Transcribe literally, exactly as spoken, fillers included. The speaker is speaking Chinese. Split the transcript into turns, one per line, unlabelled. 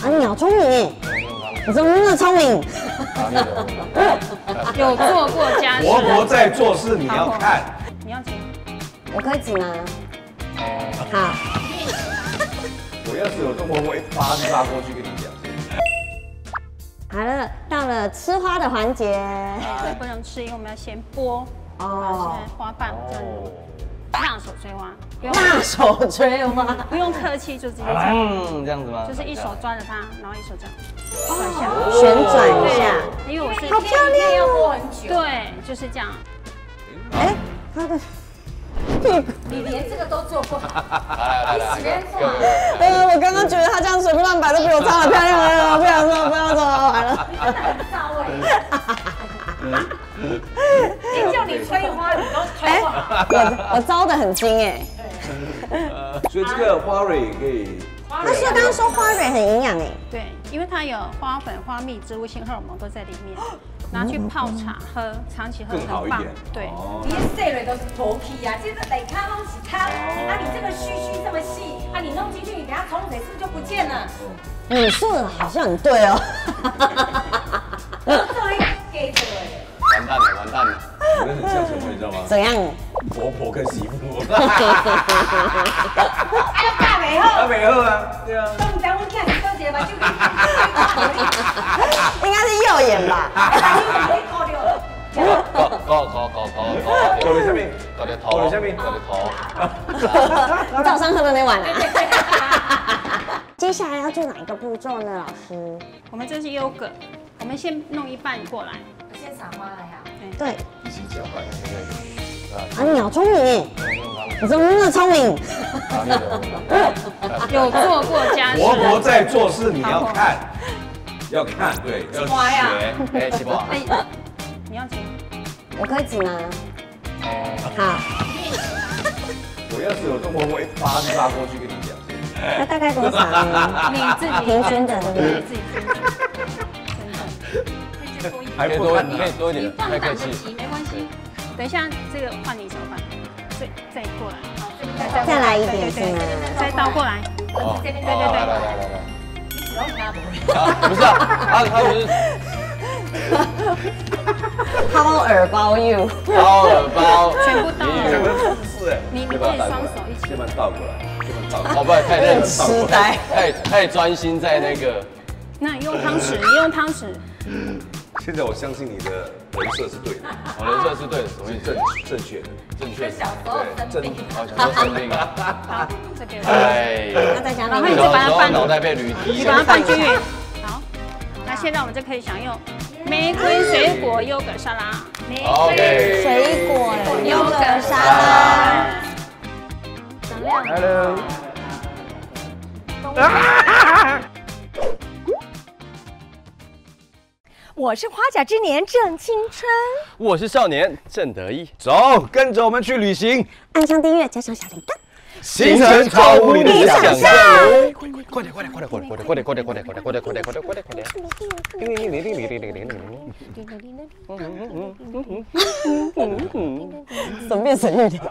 你好聪明哎！你怎么那么聪明？
有做过家事。
婆婆在做事，你要看。
你要请。
我可以指吗？好。
我要是有中国，我会发发过去跟你讲。
好了，到了吃花的环节。
对，不能吃，因为我们要先剥。哦。现在花瓣这样子。辣手摧花。
辣手摧花。
不用客气，就直接这样。
嗯，这样子吗？
就是一手抓着它，然后一手这样转一下，
旋转一下。
因为我是
好漂亮，
要剥很久。对，就是这样。
哎，他的。
你连这个都做不好，
来来来，
你学做。
呃，我刚刚觉得他这样随便乱摆都比我擦的漂亮了，不想说，不要说，完了。
到位。就叫你催花，你都催不好。
我我招的很精哎。
所以这个花蕊也可以。
他说刚刚说花蕊很营养哎。
对，因为它有花粉、花蜜、植物性荷尔蒙都在里面。拿去泡茶喝，长期喝很棒。对，
你细蕊都是头皮啊，这个内咖拢是汤，啊你这个须须这么细，啊你弄进去，你等下冲水是不是就不见了？
你说的好像很对哦。
这一给的哎。
完蛋了，完蛋了。
你们很像什么，你知道吗？
怎样？
婆婆跟媳妇。
哎呀，大美后。
大美后啊，对啊。
那你等我看你多姐吧，就
应该是右眼吧。
搞搞搞搞搞搞。
搞在下面，
搞在头。
搞在下面，
搞在头。
你早上喝的那碗啊。接下来要做哪一个步骤呢，老师？
我们这是优格，我们先弄一半过来。
先撒花了呀。
对。
一起搅拌。
啊，你好聪明哎！你怎么那么聪明？
有做过家事。
婆婆在做事，你要看，要看，对，要学。
哎，起波。
哎，你要请。
我可以指吗？好。
我要是有中国，我会发发过去跟你讲。
那大概多少呢？
你自己
平均的，对不对？
自己均的。真的。
还可以多，可以多一点，太客气。
没关系。等一下，这个换你手换，再再过来，
好，再来一点是吗？
再倒过来。
哦，
对对对对。
来来来来来。
你喜欢他不？
不是啊，他他不是。
掏耳包 you。
掏耳包。
全部倒。
整个姿势哎。
你你可以双手一起。
先把它倒过来，先把它倒过来。
哦，不然太那个
痴呆，
太太专心在那个。
那你用汤匙，你用汤匙。
现在我相信你的人设是对的，
我人设是对的，什么意思？
正正确的，
正确的。
小时候生病。
好，小时候生病。
好，这个。
哎。
那再加
然后你就把它拌，
脑袋被驴踢。
你把它拌均匀。好，那现在我们就可以享用玫瑰水果优格沙拉。玫
瑰
水果优格沙拉。
能量。
Hello。
我是花甲之年正青春，
我是少年郑得意，
走，跟着我们去旅行，
按上订阅，加上小铃铛，
行程超乎你的想象。
快点，快点，快点，快点，快点，快点，快点，快点，快点，快点，快点，快点，快点，快点！
怎么变成玉婷？